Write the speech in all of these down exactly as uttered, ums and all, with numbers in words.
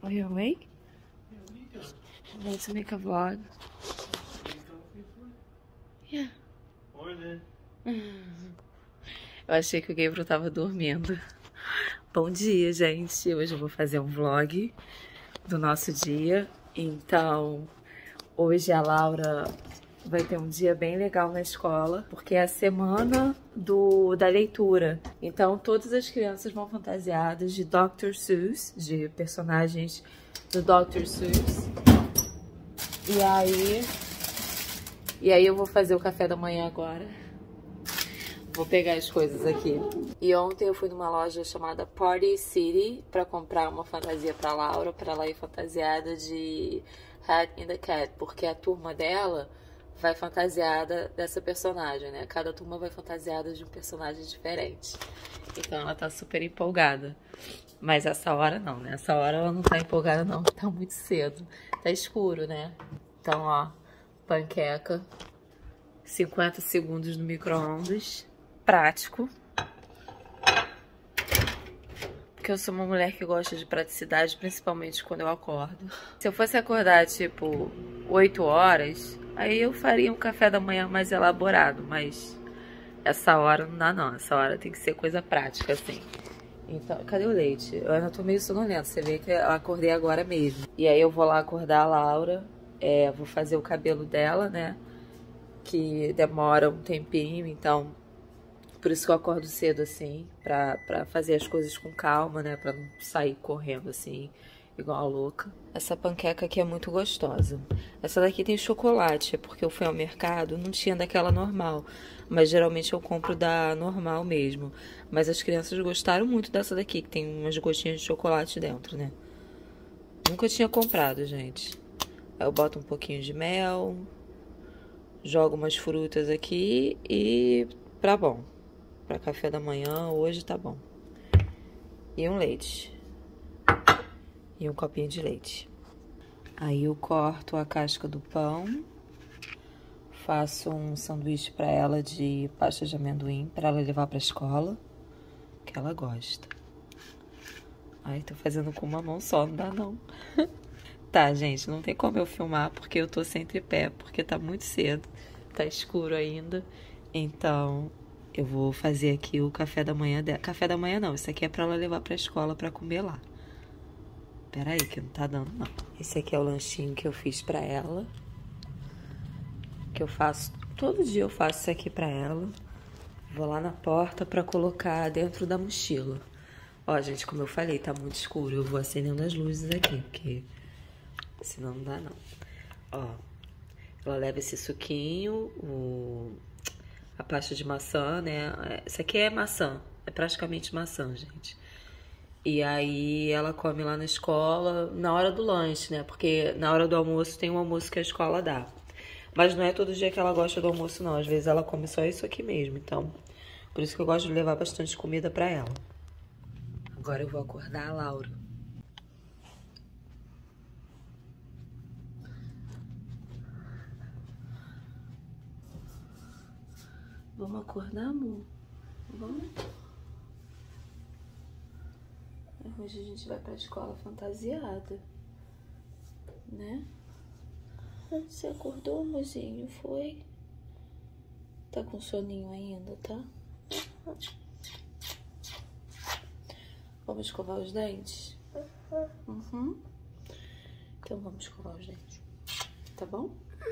Are you awake? Let's make a vlog. Yeah. Morning. Eu achei que o Gabriel tava dormindo. Bom dia, gente. Hoje eu vou fazer um vlog do nosso dia. Então, hoje a Laura vai ter um dia bem legal na escola, porque é a semana do, da leitura. Então, todas as crianças vão fantasiadas de doutor Seuss, de personagens do doutor Seuss. E aí, e aí eu vou fazer o café da manhã agora. Vou pegar as coisas aqui. E ontem eu fui numa loja chamada Party City pra comprar uma fantasia pra Laura, pra ela ir fantasiada de Hat in the Cat, porque a turma dela vai fantasiada dessa personagem, né? Cada turma vai fantasiada de um personagem diferente. Então ela tá super empolgada. Mas essa hora não, né? Essa hora ela não tá empolgada não, tá muito cedo. Tá escuro, né? Então, ó, panqueca, cinquenta segundos no micro-ondas. Prático. Porque eu sou uma mulher que gosta de praticidade, principalmente quando eu acordo. Se eu fosse acordar, tipo, oito horas, aí eu faria um café da manhã mais elaborado, mas essa hora não dá não, essa hora tem que ser coisa prática, assim. Então, cadê o leite? Eu ainda tô meio sonolenta, você vê que eu acordei agora mesmo. E aí eu vou lá acordar a Laura, é, vou fazer o cabelo dela, né, que demora um tempinho, então por isso que eu acordo cedo, assim, pra, pra fazer as coisas com calma, né, pra não sair correndo, assim, igual a louca. Essa panqueca aqui é muito gostosa. Essa daqui tem chocolate, é porque eu fui ao mercado, não tinha daquela normal. Mas geralmente eu compro da normal mesmo. Mas as crianças gostaram muito dessa daqui, que tem umas gotinhas de chocolate dentro, né. Nunca tinha comprado, gente. Aí eu boto um pouquinho de mel, jogo umas frutas aqui e pra bom. Pra café da manhã, hoje tá bom. E um leite. E um copinho de leite. Aí eu corto a casca do pão. Faço um sanduíche pra ela de pasta de amendoim, pra ela levar pra escola, que ela gosta. Ai, tô fazendo com uma mão só, não dá não. Tá, gente, não tem como eu filmar porque eu tô sem tripé, porque tá muito cedo. Tá escuro ainda. Então eu vou fazer aqui o café da manhã dela. Café da manhã não, isso aqui é pra ela levar pra escola pra comer lá. Pera aí que não tá dando não. Esse aqui é o lanchinho que eu fiz pra ela. Que eu faço, todo dia eu faço isso aqui pra ela. Vou lá na porta pra colocar dentro da mochila. Ó, gente, como eu falei, tá muito escuro. Eu vou acendendo as luzes aqui, porque senão não dá não. Ó, ela leva esse suquinho, o... a pasta de maçã, né? Essa aqui é maçã, é praticamente maçã, gente. E aí ela come lá na escola, na hora do lanche, né? Porque na hora do almoço tem um almoço que a escola dá. Mas não é todo dia que ela gosta do almoço, não. Às vezes ela come só isso aqui mesmo, então... Por isso que eu gosto de levar bastante comida pra ela. Agora eu vou acordar a Laura. Vamos acordar, amor? Vamos? Hoje a gente vai pra escola fantasiada, né? Você acordou, amorzinho? Foi? Tá com soninho ainda, tá? Vamos escovar os dentes? Uhum. Então vamos escovar os dentes. Tá bom?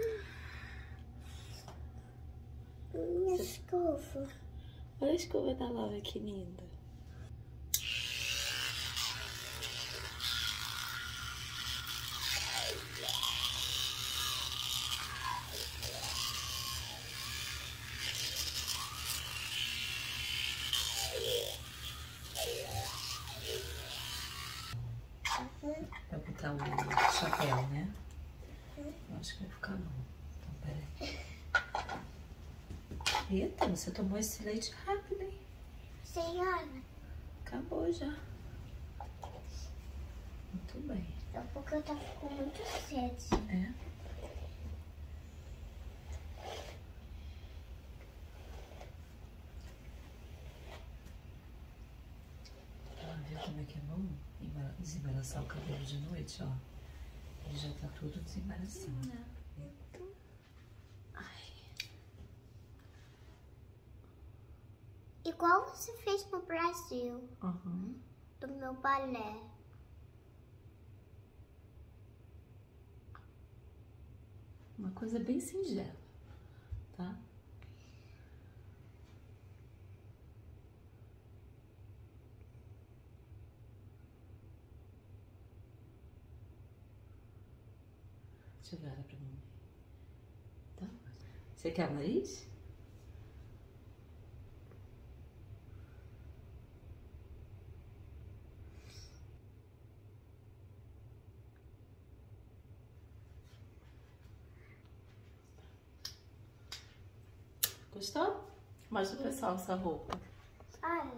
Minha escova. Olha a escova da Laura, que linda. Vai botar o chapéu, né? Eu acho que vai ficar bom. Então, peraí. Eita, você tomou esse leite rápido, hein? Senhora. Acabou já. Muito bem. É porque eu tava com muito sede. É? Ela viu como é que é bom desembaraçar o cabelo de noite, ó. Ele já tá tudo desembaraçando. Ai. Igual você fez no Brasil. Uhum. Do meu balé. Uma coisa bem singela, tá? Deixa eu ver ela pra mim. Tá? Você quer o nariz? Gostou? Mostra pro pessoal essa roupa. Olha.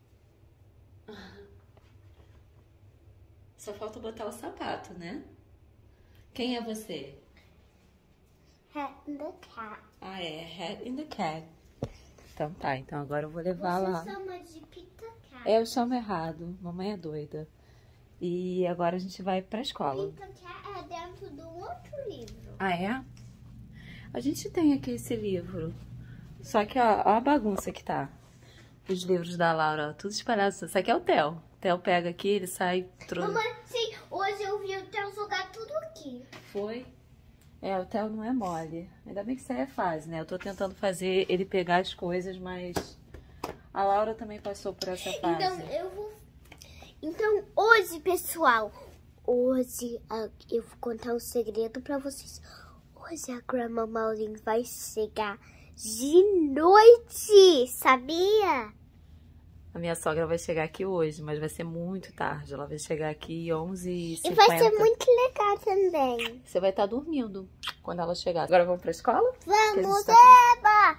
Só falta botar o sapato, né? Quem é você? Hat in the cat. Ah, é. Hat in the cat. Então tá, então agora eu vou levar Você lá. chama de Pita Cat. É, eu chamo errado. Mamãe é doida. E agora a gente vai pra escola. Pita Cat é dentro do outro livro. Ah, é? A gente tem aqui esse livro. Só que, ó, ó a bagunça que tá. Os livros da Laura, ó, tudo espalhado. Isso aqui é o Theo. O Theo pega aqui, ele sai... Tro... Mamãe, sim, hoje eu vi o Theo jogar tudo aqui. Foi? É, o Theo não é mole. Ainda bem que isso aí é fase, né? Eu tô tentando fazer ele pegar as coisas, mas... A Laura também passou por essa fase. Então, eu vou... Então, hoje, pessoal, hoje ah, eu vou contar um segredo pra vocês. Hoje a Grandma Maureen vai chegar de noite, sabia? A minha sogra vai chegar aqui hoje, mas vai ser muito tarde. Ela vai chegar aqui onze e cinquenta. E vai ser muito legal também. Você vai estar dormindo quando ela chegar. Agora vamos pra escola? Vamos, tá... Eba!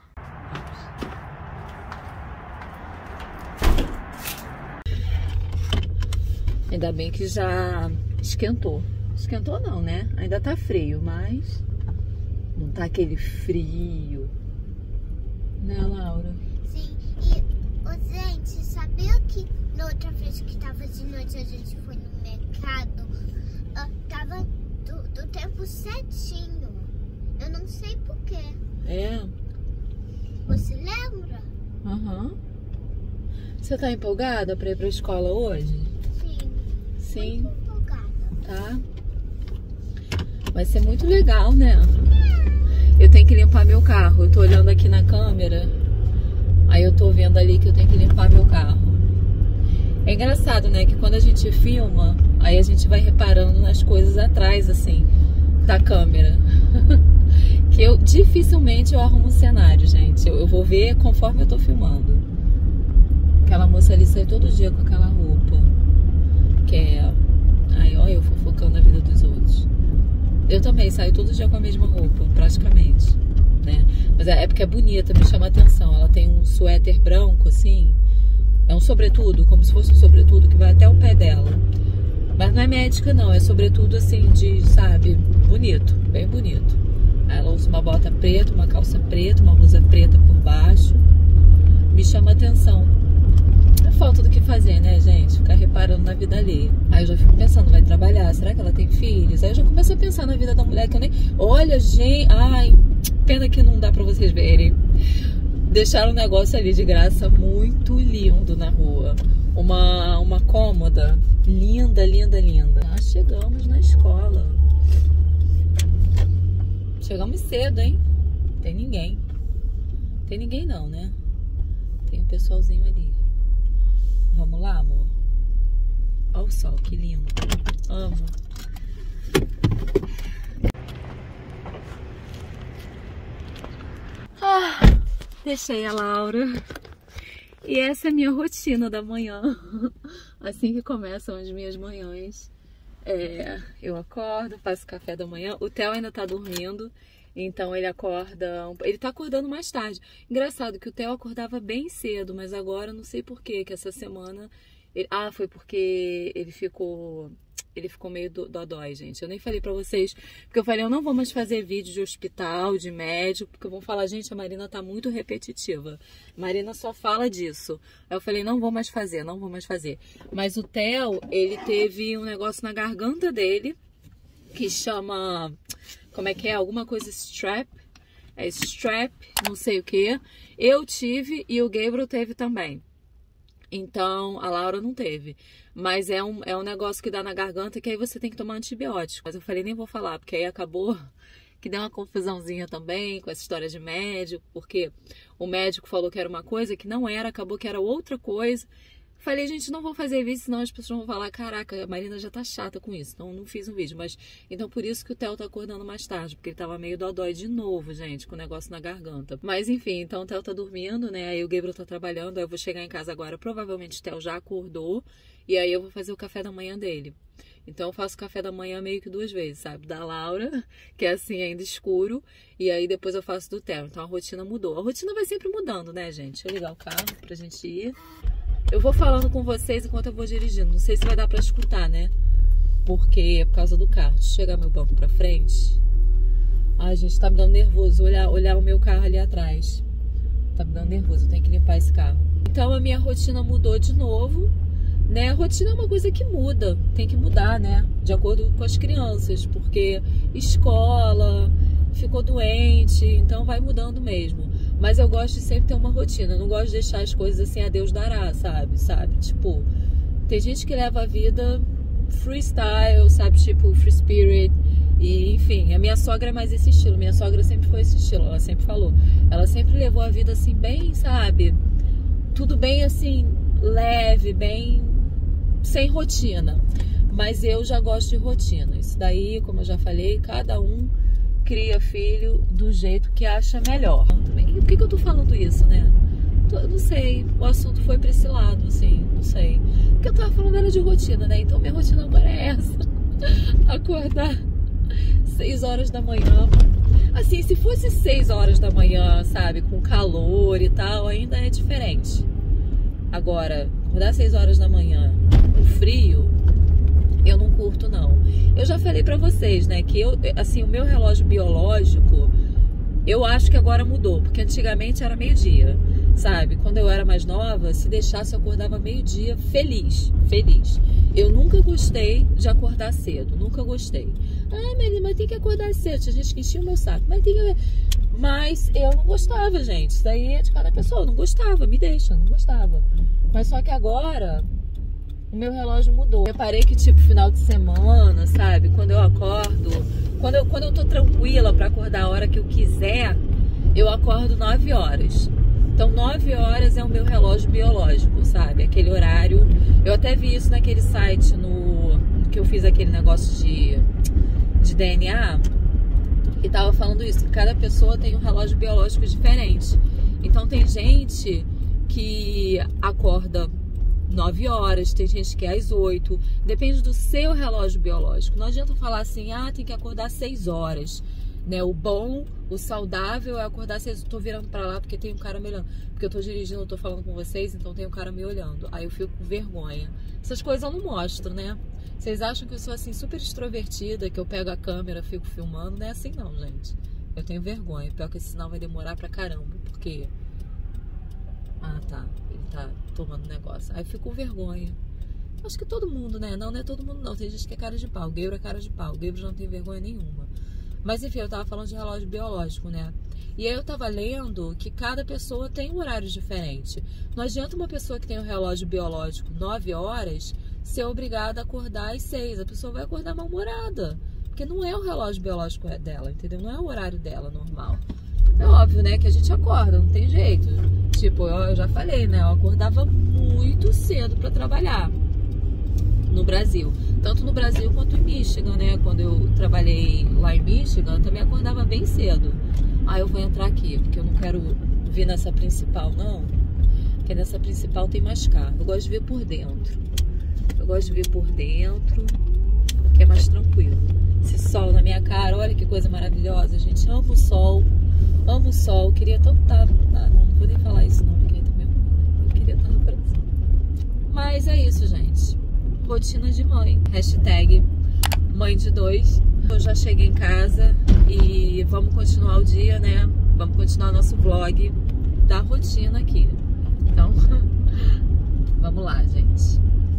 Ainda bem que já esquentou. Esquentou não, né? Ainda tá frio, mas não tá aquele frio. Né, Laura? Sim, e, ô, gente, sabia que na outra vez que tava de noite a gente foi no mercado, uh, tava do, do tempo certinho. Eu não sei porquê. É? Você lembra? Aham. Uhum. Você tá empolgada pra ir pra escola hoje? Sim. Sim. Muito empolgada. Tá. Vai ser muito legal, né? Eu tenho que limpar meu carro. Eu tô olhando aqui na câmera. Aí eu tô vendo ali que eu tenho que limpar meu carro. É engraçado, né? Que quando a gente filma, aí a gente vai reparando nas coisas atrás, assim, da câmera. Que eu, dificilmente eu arrumo um cenário, gente. Eu, eu vou ver conforme eu tô filmando. Aquela moça ali sai todo dia com aquela roupa. Que é... Aí, olha eu fofocando a vida dos outros. Eu também saio todo dia com a mesma roupa, praticamente, né? Mas é porque é bonita, me chama a atenção. Ela tem um suéter branco, assim. É um sobretudo, como se fosse um sobretudo que vai até o pé dela. Mas não é médica, não. É sobretudo, assim, de, sabe, bonito, bem bonito. Aí ela usa uma bota preta, uma calça preta, uma blusa preta por baixo. Me chama a atenção. É falta do que fazer, né, gente? Ficar reparando na vida alheia. Aí eu já fico pensando, vai trabalhar? Será que ela tem filhos? Aí eu já começo a pensar na vida da mulher que eu nem... Olha, gente... Ai, pena que não dá pra vocês verem. Deixaram um negócio ali de graça muito lindo na rua. Uma, uma cômoda linda, linda, linda. Nós chegamos na escola. Chegamos cedo, hein? Tem ninguém. Tem ninguém não, né? Tem um pessoalzinho ali. Vamos lá, amor? Olha o sol, que lindo. Amo. Ah, deixei a Laura. E essa é a minha rotina da manhã. Assim que começam as minhas manhãs. É, eu acordo, faço café da manhã. O Theo ainda tá dormindo. Então ele acorda... Ele tá acordando mais tarde. Engraçado que o Theo acordava bem cedo, mas agora não sei por quê, que essa semana... Ele... Ah, foi porque ele ficou ele ficou meio dodói, gente. Eu nem falei pra vocês, porque eu falei, eu não vou mais fazer vídeo de hospital, de médico, porque eu vou falar, gente, a Marina tá muito repetitiva. A Marina só fala disso. Aí eu falei, não vou mais fazer, não vou mais fazer. Mas o Theo, ele teve um negócio na garganta dele, que chama, como é que é? Alguma coisa strep. É strep, não sei o que. Eu tive e o Gabriel teve também. Então, a Laura não teve. Mas é um, é um negócio que dá na garganta que aí você tem que tomar antibiótico. Mas eu falei, nem vou falar, porque aí acabou que deu uma confusãozinha também com essa história de médico. Porque o médico falou que era uma coisa que não era, acabou que era outra coisa. Falei, gente, não vou fazer vídeo, senão as pessoas vão falar, caraca, a Marina já tá chata com isso. Então, não fiz um vídeo. Mas, então, por isso que o Theo tá acordando mais tarde. Porque ele tava meio dodói de novo, gente, com o negócio na garganta. Mas, enfim, então o Theo tá dormindo, né? Aí o Gabriel tá trabalhando. Aí eu vou chegar em casa agora. Provavelmente o Theo já acordou. E aí eu vou fazer o café da manhã dele. Então, eu faço o café da manhã meio que duas vezes, sabe? Da Laura, que é assim, ainda escuro. E aí depois eu faço do Theo. Então, a rotina mudou. A rotina vai sempre mudando, né, gente? Deixa eu ligar o carro pra gente ir. Eu vou falando com vocês enquanto eu vou dirigindo. Não sei se vai dar pra escutar, né? Porque é por causa do carro. Deixa eu chegar meu banco pra frente. Ai, gente, tá me dando nervoso olhar, olhar o meu carro ali atrás. Tá me dando nervoso, eu tenho que limpar esse carro. Então a minha rotina mudou de novo, né? A rotina é uma coisa que muda. Tem que mudar, né? De acordo com as crianças. Porque escola, ficou doente, então vai mudando mesmo. Mas eu gosto de sempre ter uma rotina. Eu não gosto de deixar as coisas assim, a Deus dará, sabe? Sabe? Tipo, tem gente que leva a vida freestyle, sabe? Tipo, free spirit. E, enfim, a minha sogra é mais esse estilo. Minha sogra sempre foi esse estilo, ela sempre falou. Ela sempre levou a vida assim, bem, sabe? Tudo bem, assim, leve, bem... sem rotina. Mas eu já gosto de rotina. Isso daí, como eu já falei, cada um cria filho do jeito que acha melhor. E por que, que eu tô falando isso, né? Eu não sei, o assunto foi pra esse lado, assim, não sei. Porque eu tava falando era de rotina, né? Então minha rotina agora é essa. Acordar seis horas da manhã. Assim, se fosse seis horas da manhã, sabe, com calor e tal, ainda é diferente. Agora, acordar seis horas da manhã, com frio, eu não curto, não. Eu já falei pra vocês, né, que eu, assim, o meu relógio biológico, eu acho que agora mudou, porque antigamente era meio-dia, sabe? Quando eu era mais nova, se deixasse eu acordava meio-dia feliz, feliz. Eu nunca gostei de acordar cedo, nunca gostei. Ah, menina, mas tem que acordar cedo, tinha gente que enchia o meu saco, mas tem que... Mas eu não gostava, gente, isso daí é de cada pessoa, eu não gostava, me deixa, não gostava. Mas só que agora... o meu relógio mudou. Eu parei que, tipo, final de semana, sabe? Quando eu acordo, quando eu, quando eu tô tranquila pra acordar a hora que eu quiser, eu acordo nove horas. Então, nove horas é o meu relógio biológico, sabe? Aquele horário. Eu até vi isso naquele site no que eu fiz aquele negócio de, de D N A. E tava falando isso, que cada pessoa tem um relógio biológico diferente. Então, tem gente que acorda nove horas, tem gente que é às oito, depende do seu relógio biológico. Não adianta falar assim, ah, tem que acordar seis horas, né? O bom, o saudável é acordar seis. Eu tô virando pra lá porque tem um cara me olhando, porque eu tô dirigindo, eu tô falando com vocês, então tem um cara me olhando, aí eu fico com vergonha. Essas coisas eu não mostro, né? Vocês acham que eu sou assim super extrovertida, que eu pego a câmera, fico filmando? Não é assim não, gente. Eu tenho vergonha, pior que esse sinal vai demorar pra caramba, porque... ah, tá, ele tá tomando negócio. Aí eu fico com vergonha. Acho que todo mundo, né? Não, não é todo mundo não. Tem gente que é cara de pau. O Gabriel é cara de pau. O Gabriel não tem vergonha nenhuma. Mas enfim, eu tava falando de relógio biológico, né? E aí eu tava lendo que cada pessoa tem um horário diferente. Não adianta uma pessoa que tem um relógio biológico nove horas ser obrigada a acordar às seis. A pessoa vai acordar mal-humorada. Porque não é o relógio biológico dela, entendeu? Não é o horário dela normal. É óbvio, né, que a gente acorda, não tem jeito. Tipo, eu, eu já falei, né, eu acordava muito cedo pra trabalhar no Brasil. Tanto no Brasil quanto em Michigan, né, quando eu trabalhei lá em Michigan, eu também acordava bem cedo. Ah, eu vou entrar aqui, porque eu não quero vir nessa principal, não. Porque nessa principal tem mais carro. Eu gosto de vir por dentro. Eu gosto de vir por dentro, que é mais tranquilo. Esse sol na minha cara, olha que coisa maravilhosa, gente. Amo o sol. Amo o sol, queria tanto estar... Ah, não, não vou nem falar isso não, porque também eu queria estar no Brasil. Mas é isso, gente. rotina de mãe. Hashtag mãe de dois. Eu já cheguei em casa e vamos continuar o dia, né? Vamos continuar nosso vlog da rotina aqui. Então, vamos lá, gente.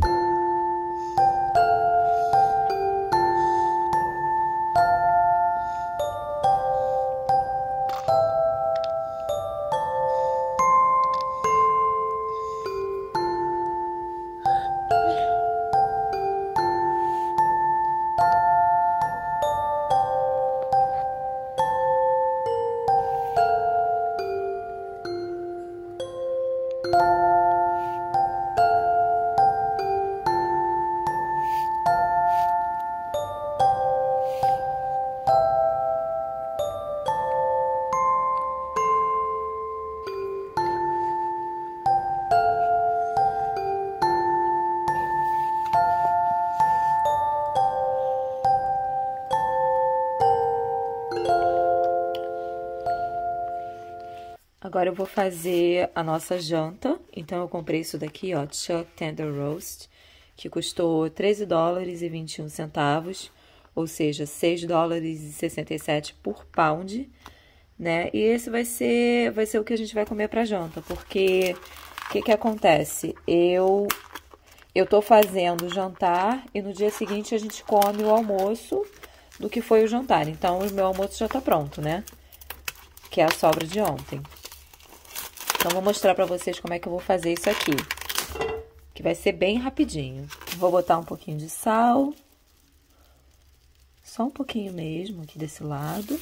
Agora eu vou fazer a nossa janta. Então eu comprei isso daqui, ó, Chuck Tender Roast, que custou treze dólares e vinte e um centavos, ou seja, seis dólares e sessenta e sete por pound, né? E esse vai ser, vai ser o que a gente vai comer pra janta, porque o que que acontece? Eu eu tô fazendo o jantar e no dia seguinte a gente come o almoço do que foi o jantar. Então o meu almoço já tá pronto, né? Que é a sobra de ontem. Então, vou mostrar pra vocês como é que eu vou fazer isso aqui, que vai ser bem rapidinho. Vou botar um pouquinho de sal, só um pouquinho mesmo aqui desse lado.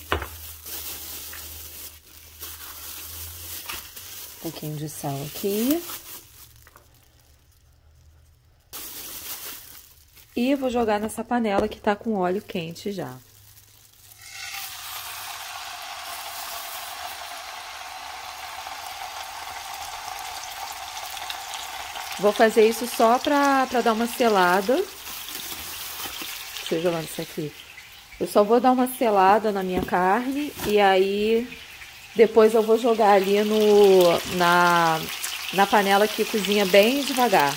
Um pouquinho de sal aqui. E vou jogar nessa panela que tá com óleo quente já. Vou fazer isso só pra, pra dar uma selada. Deixa eu jogar isso aqui. Eu só vou dar uma selada na minha carne e aí depois eu vou jogar ali no, na, na panela que cozinha bem devagar.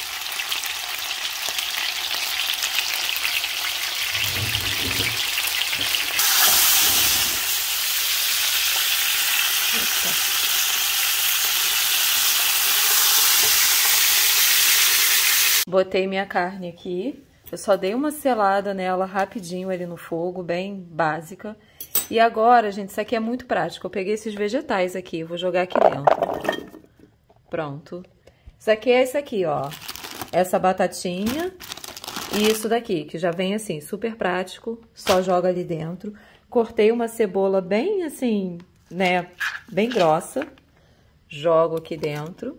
Botei minha carne aqui, eu só dei uma selada nela rapidinho ali no fogo, bem básica. E agora, gente, isso aqui é muito prático. Eu peguei esses vegetais aqui, vou jogar aqui dentro. Pronto. Isso aqui é isso aqui, ó. Essa batatinha e isso daqui, que já vem assim, super prático. Só joga ali dentro. Cortei uma cebola bem assim, né, bem grossa. Jogo aqui dentro.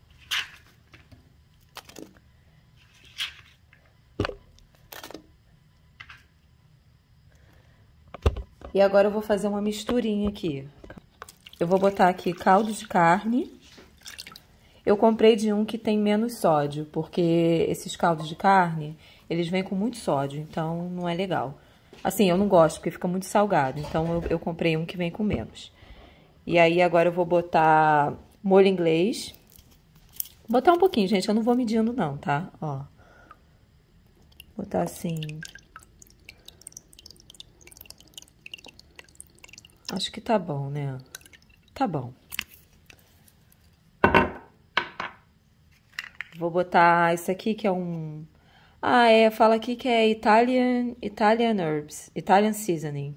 E agora eu vou fazer uma misturinha aqui. Eu vou botar aqui caldo de carne. Eu comprei de um que tem menos sódio, porque esses caldos de carne, eles vêm com muito sódio, então não é legal. Assim, eu não gosto, porque fica muito salgado, então eu, eu comprei um que vem com menos. E aí agora eu vou botar molho inglês. Vou botar um pouquinho, gente, eu não vou medindo não, tá? Ó. Botar assim... Acho que tá bom, né? Tá bom. Vou botar isso aqui que é um... Ah, é, fala aqui que é Italian, Italian Herbs, Italian Seasoning.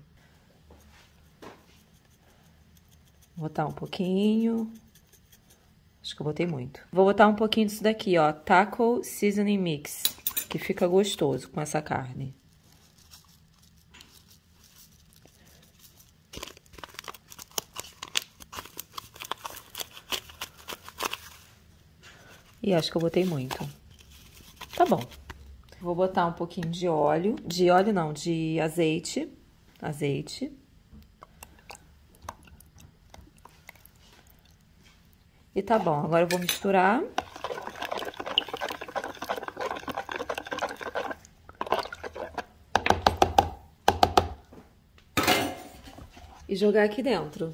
Vou botar um pouquinho. Acho que eu botei muito. Vou botar um pouquinho disso daqui, ó, Taco Seasoning Mix, que fica gostoso com essa carne. E acho que eu botei muito. Tá bom. Vou botar um pouquinho de óleo. De óleo não, de azeite. Azeite. E tá bom. Agora eu vou misturar. E jogar aqui dentro.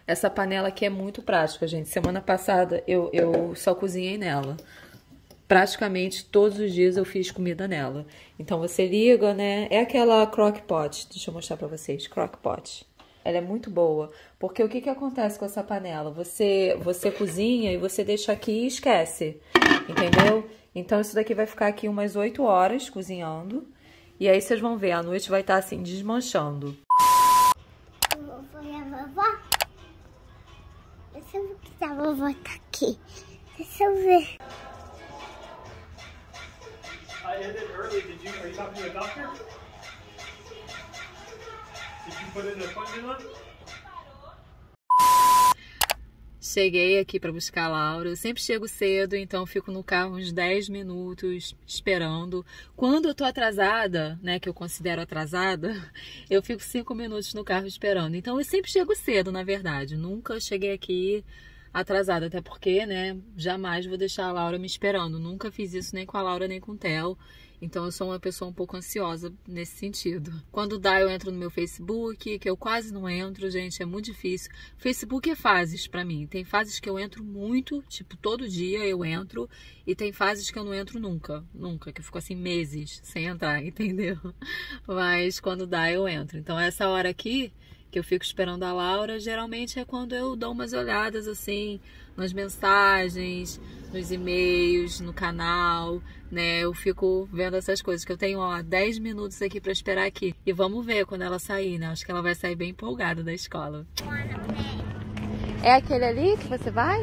Essa panela aqui é muito prática, gente. Semana passada eu, eu só cozinhei nela. Praticamente todos os dias eu fiz comida nela. Então você liga, né? É aquela crock pot. Deixa eu mostrar pra vocês. Crock pot. Ela é muito boa. Porque o que que acontece com essa panela? Você, você cozinha e você deixa aqui e esquece. Entendeu? Então isso daqui vai ficar aqui umas oito horas cozinhando. E aí vocês vão ver, a noite vai estar assim, desmanchando. Foi a vovó? Deixa eu ver que a vovó tá aqui. Deixa eu ver. I ended early. Did you? Are you talking to a doctor? Did you put in an appointment? Cheguei aqui para buscar a Laura. Eu sempre chego cedo, então fico no carro uns dez minutos esperando. Quando eu tô atrasada, né, que eu considero atrasada, eu fico cinco minutos no carro esperando. Então eu sempre chego cedo, na verdade. Nunca cheguei aqui atrasada, até porque, né, jamais vou deixar a Laura me esperando. Nunca fiz isso nem com a Laura nem com o Theo. Então eu sou uma pessoa um pouco ansiosa nesse sentido. Quando dá, eu entro no meu Facebook, que eu quase não entro, gente, é muito difícil. Facebook é fases pra mim. Tem fases que eu entro muito, tipo, todo dia eu entro. E tem fases que eu não entro nunca, nunca, que eu fico assim meses sem entrar, entendeu? Mas quando dá, eu entro. Então essa hora aqui, que eu fico esperando a Laura, geralmente é quando eu dou umas olhadas assim nas mensagens, nos e-mails, no canal, né? Eu fico vendo essas coisas, que eu tenho, ó, dez minutos aqui pra esperar aqui. E vamos ver quando ela sair, né? Acho que ela vai sair bem empolgada da escola. É aquele ali que você vai?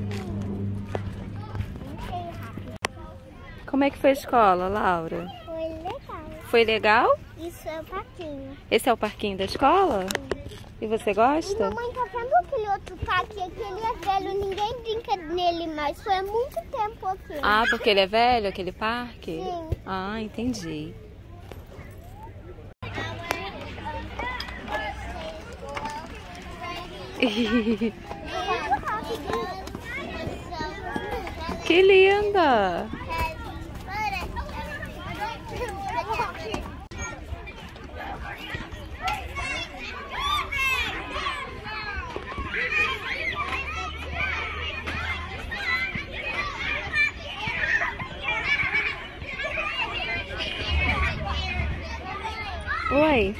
Como é que foi a escola, Laura? Foi legal. Foi legal? Isso é o parquinho. Esse é o parquinho da escola? E você E gosta? mamãe, tá vendo aquele outro parque? Aquele é velho, ninguém brinca nele mais. Foi há muito tempo aqui. Ah, porque ele é velho, aquele parque? Sim. Ah, entendi. Que linda! Oi.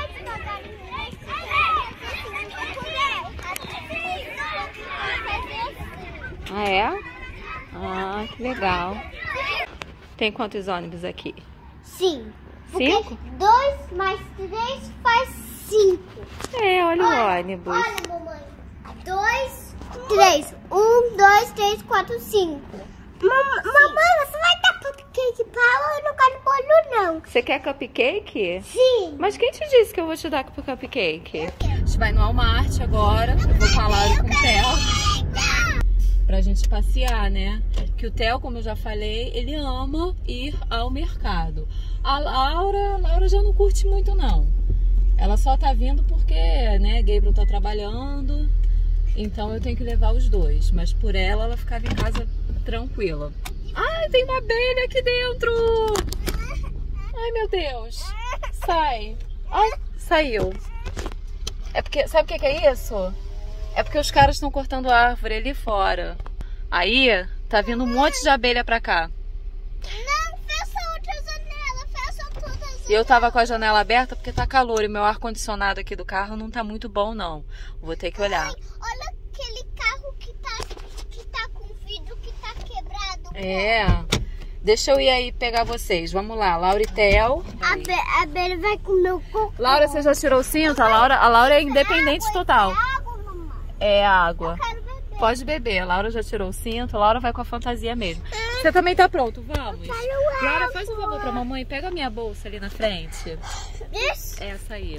Ah, é? Ah, que legal. Tem quantos ônibus aqui? Sim. Cinco? Dois mais três faz cinco. É, olha Olha, o ônibus. Olha, mamãe. Dois, três. Um, dois, três, quatro, cinco. Mam mamãe, você vai dar cupcake para ela? Eu não quero bolo, não. Você quer cupcake? Sim. Mas quem te disse que eu vou te dar cupcake? A gente vai no Walmart agora. Eu vou falar com o Theo pra gente passear, né? Que o Theo, como eu já falei, ele ama ir ao mercado. A Laura, a Laura já não curte muito, não. Ela só tá vindo porque, né, Gabriel tá trabalhando. Então eu tenho que levar os dois. Mas por ela, ela ficava em casa tranquila. Ai, tem uma abelha aqui dentro! Ai, meu Deus! Sai! Ai, saiu! É porque, sabe o que que é isso? É porque os caras estão cortando a árvore ali fora. Aí, tá vindo um monte de abelha pra cá. Não, fecha outra janela, fecha todas as janelas. E eu tava com a janela aberta porque tá calor e meu ar-condicionado aqui do carro não tá muito bom, não. Vou ter que olhar. Ai, olha aquele carro que tá, que tá com vidro que tá quebrado. É. Deixa eu ir aí pegar vocês. Vamos lá, Laura e Theo. A, Be a Bela vai comer o cocô. Laura, você já tirou o cinto? A Laura, a Laura é independente total. É água, mamãe. É água. Eu quero beber. Pode beber. A Laura já tirou o cinto. A Laura vai com a fantasia mesmo. Você também tá pronto? Vamos. quero Laura, faz um favor pra mamãe. Pega a minha bolsa ali na frente. Isso. Essa aí.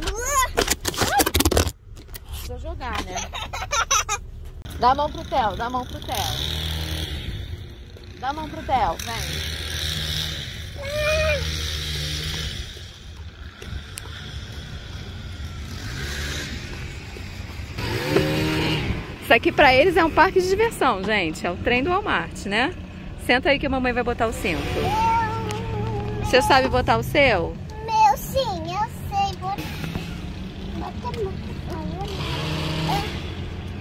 Deixa eu jogar, né? Dá a mão pro Theo. Dá a mão pro Theo. Dá a mão pro Theo. Vem. Isso aqui pra eles é um parque de diversão, gente. É o trem do Walmart, né? Senta aí que a mamãe vai botar o cinto. Você sabe botar o seu? Meu, sim, eu sei. Bota, bota muito.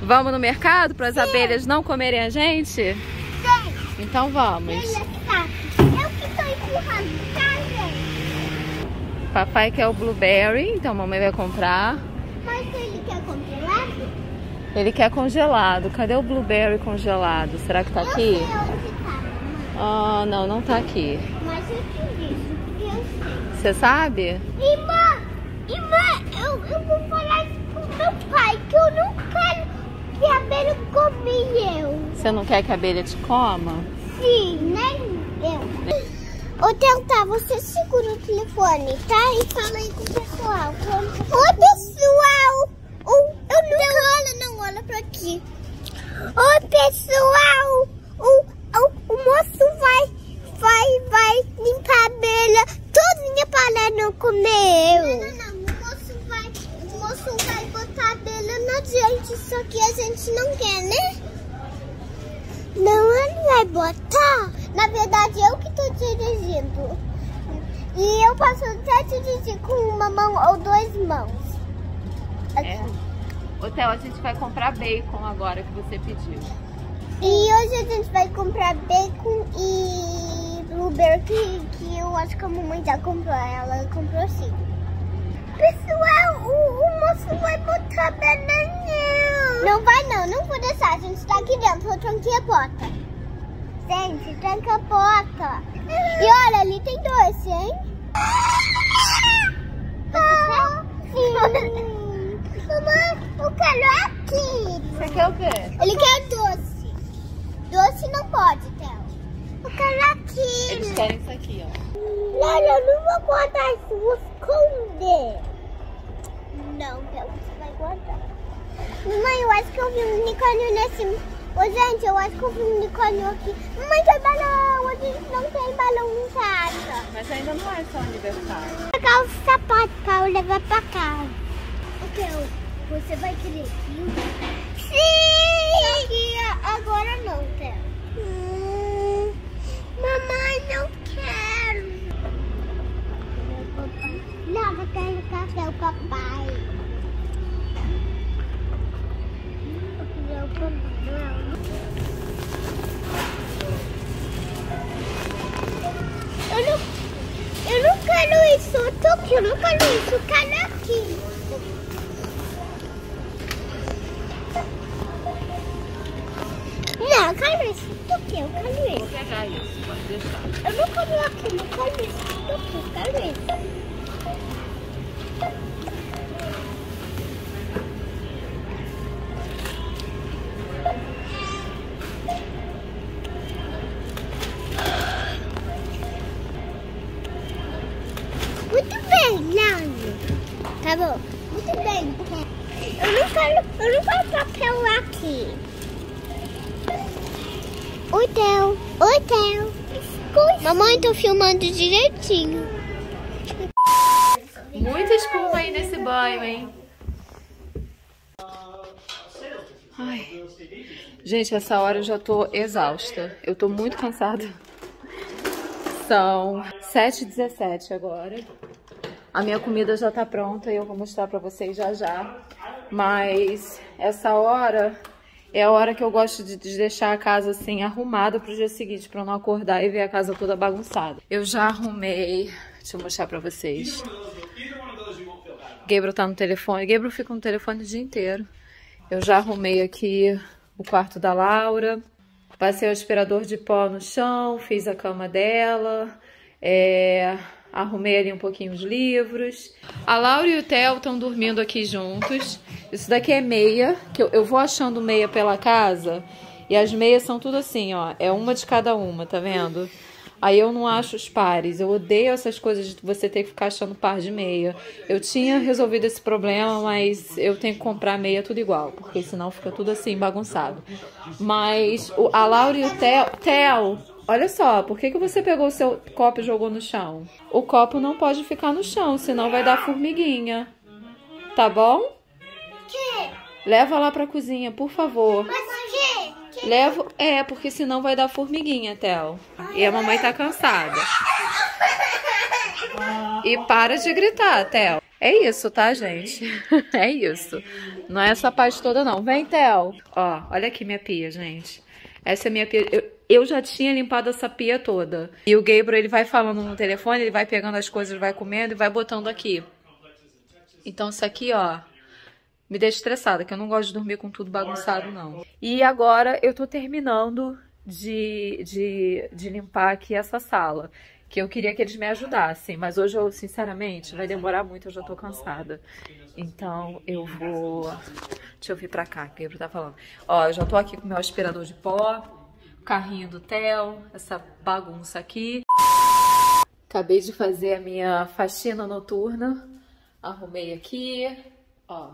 Vamos no mercado para as abelhas não comerem a gente? Sim. Então vamos. Olha, tá. Eu que tô empurrando, tá, gente? Papai quer o blueberry, então mamãe vai comprar. Mas ele quer congelado? Ele quer congelado. Cadê o blueberry congelado? Será que tá aqui? Eu sei onde tá, mamãe. Ah, não, não tá aqui. Mas eu te disse, porque eu sei. Você sabe? Irmã, irmã, eu, eu vou falar isso pro meu pai, que eu não quero que a abelha come eu. Você não quer que a abelha te coma? Sim, nem eu. Ô, Tenta, você segura o telefone, tá? E fala aí com o pessoal. Oi, pessoal! Oh, eu nunca... Não olha, não olha pra aqui. Oi, pessoal! O, o, o moço vai, vai, vai limpar a abelha todinha para não comer eu. Não, não, não. O moço vai, o moço vai botar a abelha na gente, só que a gente não quer, né? Não, ele vai botar. Na verdade, eu que tô dirigindo. E eu posso até dirigir com uma mão ou duas mãos. Aqui. É. Ô, Theo, a gente vai comprar bacon agora que você pediu. E hoje a gente vai comprar bacon e blueberry que, que eu acho que a mamãe já comprou. Ela comprou sim. Pessoal, o, o moço vai botar banana. Não vai não, não vou deixar. A gente tá aqui dentro, eu tranquei a porta. Gente, tranca a porta. E olha, ali tem doce, hein? Você quer? Sim. Mamãe, eu quero aqui. Você quer o quê? Ele quer doce. Doce não pode, Theo. Eu quero aqui. Eles querem isso aqui, ó. Não, eu não vou guardar isso, vou esconder. Não, Theo, você vai guardar. Mamãe, eu acho que eu vi um unicórnio nesse... Ô, gente, eu acho que eu vi um unicórnio aqui. Mamãe, tem balão. A gente não tem balão em casa. Mas ainda não é seu aniversário. Vou pegar o sapato pra eu levar pra casa. Ok, você vai querer aqui? Sim! Só que agora não, Theo. Hum, mamãe, não quero. Não, eu quero café, o papai. Eu queria o papai. Eu não, eu não quero isso, eu tô aqui, eu não quero isso, eu quero aqui. Não, eu quero isso, eu tô aqui, eu quero isso. Vou pegar isso, pode deixar. Eu não quero aqui, eu quero isso, eu tô aqui, eu quero isso. Muito bem, Nano. Tá bom. Muito bem. Eu não quero, eu não quero papel aqui. Oi, Theo. Oi, Theo. Mamãe, tô filmando direitinho. Muita espuma aí nesse banho, hein? Ai. Gente, essa hora eu já tô exausta. Eu tô muito cansada. São sete e dezessete agora. A minha comida já tá pronta e eu vou mostrar pra vocês já já. Mas essa hora é a hora que eu gosto de deixar a casa assim arrumada pro dia seguinte, pra eu não acordar e ver a casa toda bagunçada. Eu já arrumei. Deixa eu mostrar pra vocês. Gabriel tá no telefone. Gabriel fica no telefone o dia inteiro. Eu já arrumei aqui o quarto da Laura. Passei o aspirador de pó no chão, fiz a cama dela, é, arrumei ali um pouquinho os livros. A Laura e o Theo estão dormindo aqui juntos. Isso daqui é meia, que eu, eu vou achando meia pela casa. E as meias são tudo assim, ó, é uma de cada uma, tá vendo? Aí eu não acho os pares, eu odeio essas coisas de você ter que ficar achando par de meia. Eu tinha resolvido esse problema, mas eu tenho que comprar meia tudo igual, porque senão fica tudo assim bagunçado. Mas o, a Laura e o Theo... Theo, olha só, por que, que você pegou o seu copo e jogou no chão? O copo não pode ficar no chão, senão vai dar formiguinha. Tá bom? Que? Leva lá pra cozinha, por favor. Mas que? Que? Levo... É, porque senão vai dar formiguinha, Theo. E a mamãe tá cansada. E para de gritar, Theo. É isso, tá, gente? É isso. Não é essa parte toda, não. Vem, Theo. Ó, olha aqui minha pia, gente. Essa é a minha pia. Eu, eu já tinha limpado essa pia toda. E o Gabriel, ele vai falando no telefone, ele vai pegando as coisas, vai comendo e vai botando aqui. Então, isso aqui, ó, me deixa estressada, que eu não gosto de dormir com tudo bagunçado, não. E agora eu tô terminando de, de, de limpar aqui essa sala. Que eu queria que eles me ajudassem, mas hoje eu, sinceramente, vai demorar muito, eu já tô cansada. Então, eu vou... Deixa eu vir pra cá, que o Gabriel tá falando. Ó, eu já tô aqui com o meu aspirador de pó, o carrinho do Theo, essa bagunça aqui. Acabei de fazer a minha faxina noturna. Arrumei aqui, ó.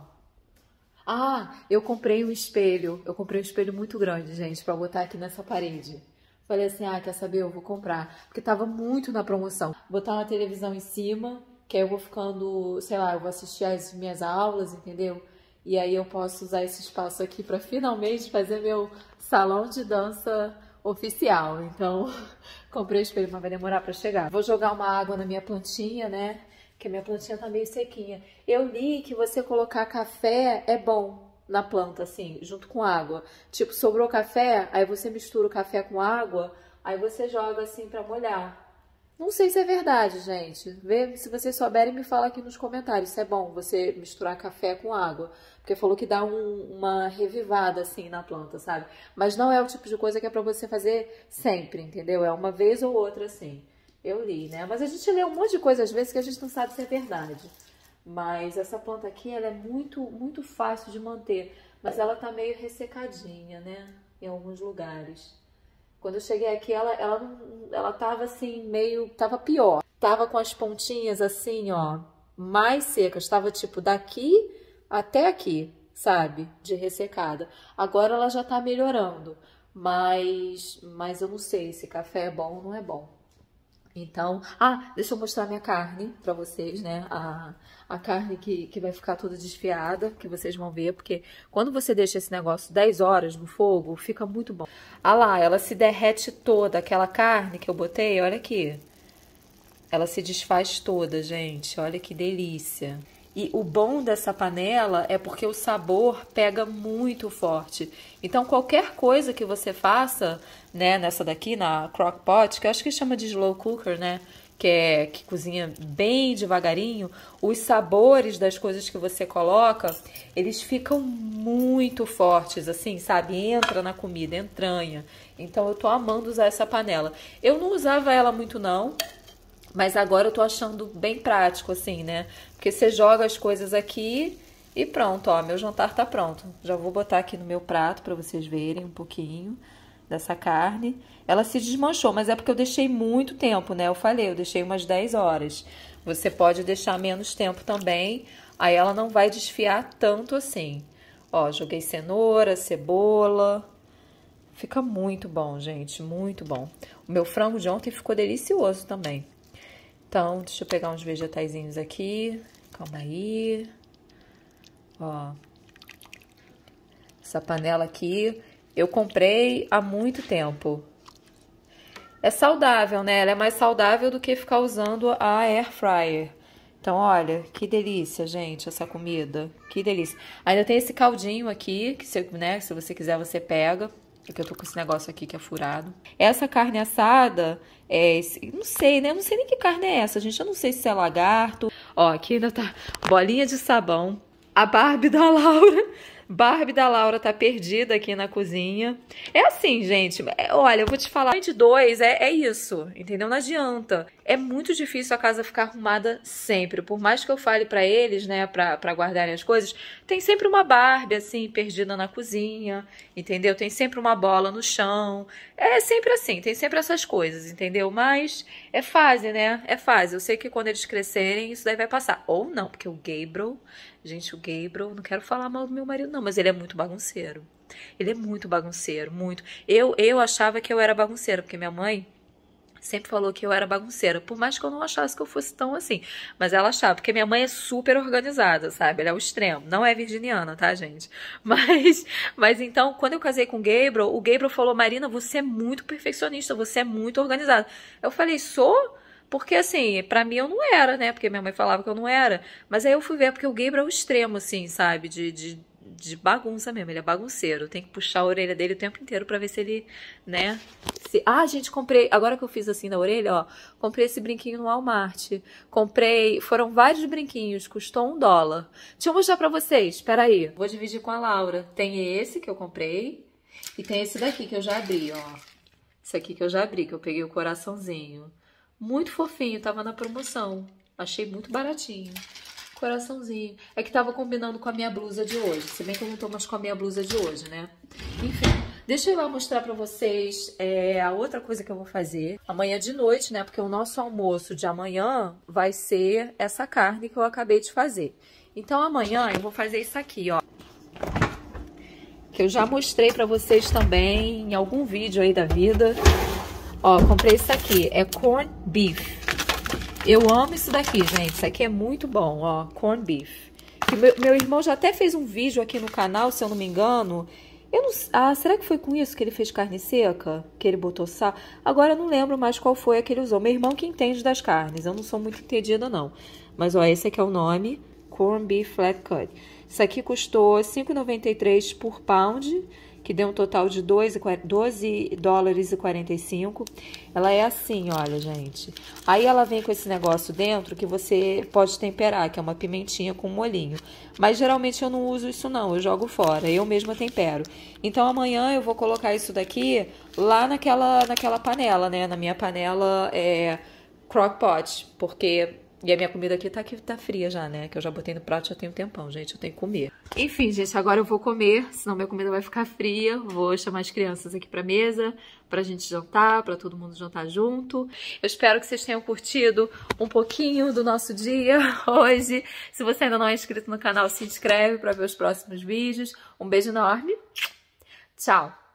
Ah, eu comprei um espelho. Eu comprei um espelho muito grande, gente, pra botar aqui nessa parede. Falei assim, ah, quer saber? Eu vou comprar. Porque tava muito na promoção. Botar uma televisão em cima, que aí eu vou ficando, sei lá, eu vou assistir as minhas aulas, entendeu? E aí eu posso usar esse espaço aqui pra finalmente fazer meu salão de dança oficial. Então, comprei o espelho, mas vai demorar pra chegar. Vou jogar uma água na minha plantinha, né? Que a minha plantinha tá meio sequinha. Eu li que você colocar café é bom na planta, assim, junto com água. Tipo, sobrou café, aí você mistura o café com água, aí você joga assim pra molhar. Não sei se é verdade, gente. Vê, se vocês souberem, me fala aqui nos comentários se é bom você misturar café com água. Porque falou que dá um, uma revivada, assim, na planta, sabe? Mas não é o tipo de coisa que é pra você fazer sempre, entendeu? É uma vez ou outra, assim. Eu li, né? Mas a gente lê um monte de coisa às vezes que a gente não sabe se é verdade. Mas essa planta aqui, ela é muito, muito fácil de manter. Mas ela tá meio ressecadinha, né? Em alguns lugares. Quando eu cheguei aqui, ela, ela, não, ela tava assim, meio... Tava pior. Tava com as pontinhas assim, ó, mais secas. Tava tipo daqui até aqui, sabe? De ressecada. Agora ela já tá melhorando. Mas, mas eu não sei se café é bom ou não é bom. Então, ah, deixa eu mostrar minha carne pra vocês, né? A, a carne que, que vai ficar toda desfiada, que vocês vão ver, porque quando você deixa esse negócio dez horas no fogo, fica muito bom. Ah lá, ela se derrete toda, aquela carne que eu botei, olha aqui. Ela se desfaz toda, gente, olha que delícia. E o bom dessa panela é porque o sabor pega muito forte. Então, qualquer coisa que você faça, né, nessa daqui, na crock pot, que eu acho que chama de slow cooker, né, que é que cozinha bem devagarinho, os sabores das coisas que você coloca, eles ficam muito fortes, assim, sabe? Entra na comida, entranha. Então, eu tô amando usar essa panela. Eu não usava ela muito, não. Mas agora eu tô achando bem prático, assim, né? Porque você joga as coisas aqui e pronto, ó, meu jantar tá pronto. Já vou botar aqui no meu prato pra vocês verem um pouquinho dessa carne. Ela se desmanchou, mas é porque eu deixei muito tempo, né? Eu falei, eu deixei umas dez horas. Você pode deixar menos tempo também, aí ela não vai desfiar tanto assim. Ó, joguei cenoura, cebola. Fica muito bom, gente, muito bom. O meu frango de ontem ficou delicioso também. Então, deixa eu pegar uns vegetaizinhos aqui. Calma aí. Ó. Essa panela aqui, eu comprei há muito tempo. É saudável, né? Ela é mais saudável do que ficar usando a air fryer. Então, olha, que delícia, gente, essa comida. Que delícia. Ainda tem esse caldinho aqui, que se, né, se você quiser, você pega. Porque eu tô com esse negócio aqui que é furado. Essa carne assada, é esse, não sei, né? Eu não sei nem que carne é essa, gente. Eu não sei se é lagarto. Ó, aqui ainda tá bolinha de sabão. A Barbie da Laura. Barbie da Laura tá perdida aqui na cozinha. É assim, gente. É, olha, eu vou te falar. De dois, é, é isso, entendeu? Não adianta. É muito difícil a casa ficar arrumada sempre. Por mais que eu fale pra eles, né, pra, pra guardarem as coisas, tem sempre uma Barbie, assim, perdida na cozinha, entendeu? Tem sempre uma bola no chão. É sempre assim, tem sempre essas coisas, entendeu? Mas é fase, né? É fase. Eu sei que quando eles crescerem, isso daí vai passar. Ou não, porque o Gabriel... Gente, o Gabriel, não quero falar mal do meu marido não, mas ele é muito bagunceiro. Ele é muito bagunceiro, muito. Eu, eu achava que eu era bagunceira, porque minha mãe sempre falou que eu era bagunceira, por mais que eu não achasse que eu fosse tão assim. Mas ela achava, porque minha mãe é super organizada, sabe? Ela é o extremo. Não é virginiana, tá, gente? Mas, mas então, quando eu casei com o Gabriel, o Gabriel falou, Marina, você é muito perfeccionista, você é muito organizada. Eu falei, sou... Porque, assim, pra mim eu não era, né? Porque minha mãe falava que eu não era. Mas aí eu fui ver, porque o Gabriel é o extremo, assim, sabe? De, de, de bagunça mesmo. Ele é bagunceiro. Tem que puxar a orelha dele o tempo inteiro pra ver se ele, né? Se... Ah, gente, comprei... Agora que eu fiz assim na orelha, ó. Comprei esse brinquinho no Walmart. Comprei... Foram vários brinquinhos. Custou um dólar. Deixa eu mostrar pra vocês. Espera aí. Vou dividir com a Laura. Tem esse que eu comprei. E tem esse daqui que eu já abri, ó. Esse aqui que eu já abri, que eu peguei o coraçãozinho. Muito fofinho, tava na promoção. Achei muito baratinho. Coraçãozinho. É que tava combinando com a minha blusa de hoje. Se bem que eu não tô mais com a minha blusa de hoje, né? Enfim, deixa eu ir lá mostrar pra vocês é, a outra coisa que eu vou fazer. Amanhã de noite, né? Porque o nosso almoço de amanhã vai ser essa carne que eu acabei de fazer. Então amanhã eu vou fazer isso aqui, ó. Que eu já mostrei pra vocês também em algum vídeo aí da vida. Ó, comprei isso aqui, é corn beef. Eu amo isso daqui, gente, isso aqui é muito bom, ó, corn beef. Que meu, meu irmão já até fez um vídeo aqui no canal, se eu não me engano. Eu não, ah, será que foi com isso que ele fez carne seca? Que ele botou sal? Agora eu não lembro mais qual foi a que ele usou. Meu irmão que entende das carnes, eu não sou muito entendida não. Mas ó, esse aqui é o nome, corn beef flat cut. Isso aqui custou cinco e noventa e três por pound, que deu um total de doze dólares e quarenta e cinco. Ela é assim, olha, gente. Aí ela vem com esse negócio dentro que você pode temperar, que é uma pimentinha com molhinho. Mas geralmente eu não uso isso não, eu jogo fora, eu mesma tempero. Então amanhã eu vou colocar isso daqui lá naquela, naquela panela, né? Na minha panela é, crock pot, porque... E a minha comida aqui tá, aqui tá fria já, né? Que eu já botei no prato já tem um tempão, gente. Eu tenho que comer. Enfim, gente, agora eu vou comer, senão minha comida vai ficar fria. Vou chamar as crianças aqui pra mesa, pra gente jantar, pra todo mundo jantar junto. Eu espero que vocês tenham curtido um pouquinho do nosso dia hoje. Se você ainda não é inscrito no canal, se inscreve pra ver os próximos vídeos. Um beijo enorme. Tchau!